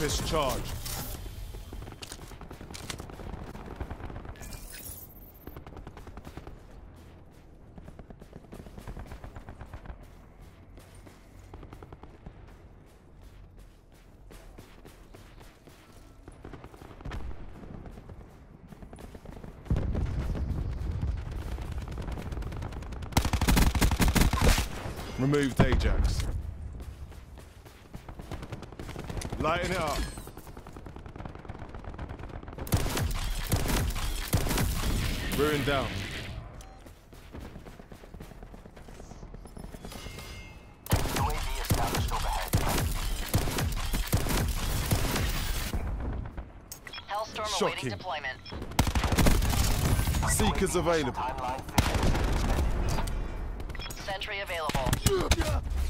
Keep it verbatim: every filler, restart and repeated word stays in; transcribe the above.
this charge. Removed Ajax. Lighten it up. Ruin down. U A V established overhead. Hellstorm Shocking. awaiting deployment. Seekers available. Timeline fifteen minutes. Sentry available.